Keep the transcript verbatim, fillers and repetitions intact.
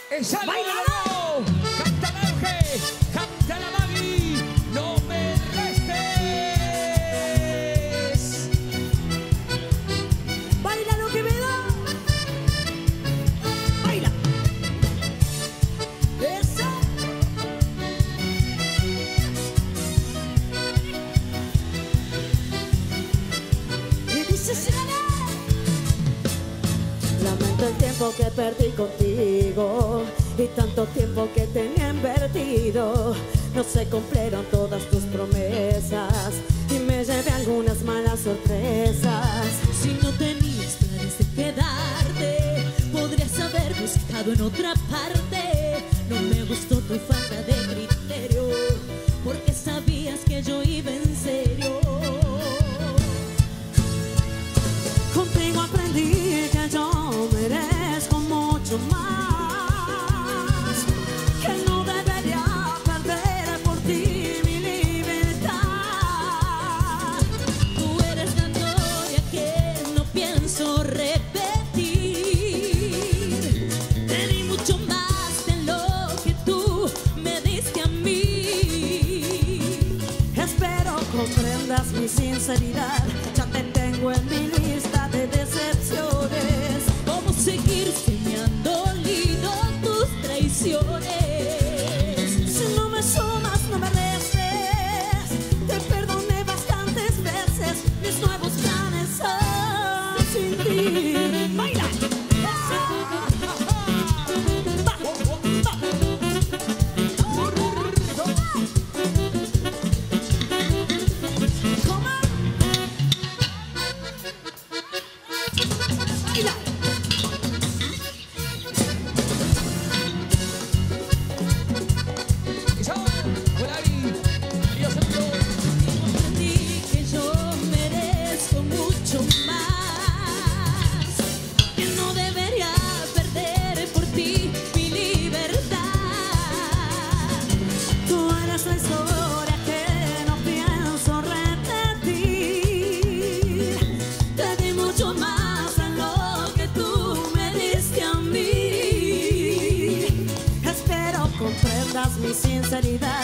Es algo de nuevo. Canta la Auge, canta la Maggie. No me restes. Baila lo que me da. Baila. Eso. Y dice será. Lamento el tiempo que perdí contigo y tanto tiempo que tenía invertido. No se cumplieron todas tus promesas y me llevé algunas malas sorpresas. Si no tenías planes de quedarte, podrías haber buscado en otra parte. No me gustó tu falta de criterio, porque sabías que yo iba en serio. Contigo aprendí que yo merezco mucho más, que no debería perder por ti mi libertad. Tú eres la historia que no pienso repetir. Te di mucho más de lo que tú me diste a mí. Espero comprendas mi sinceridad, ya te tengo en mi lista de decepciones. ¿Cómo seguir si me han dolido tus traiciones? Si no me sumas, no me restes. Te perdoné bastantes veces, mis nuevos planes son sin ti. ¡Baila! Comprendí que yo merezco mucho más, que no debería perder por ti mi libertad. Tú eres la historia que no pienso repetir. Te di mucho más de lo que tú me diste a mí. Espero comprendas mi sinceridad,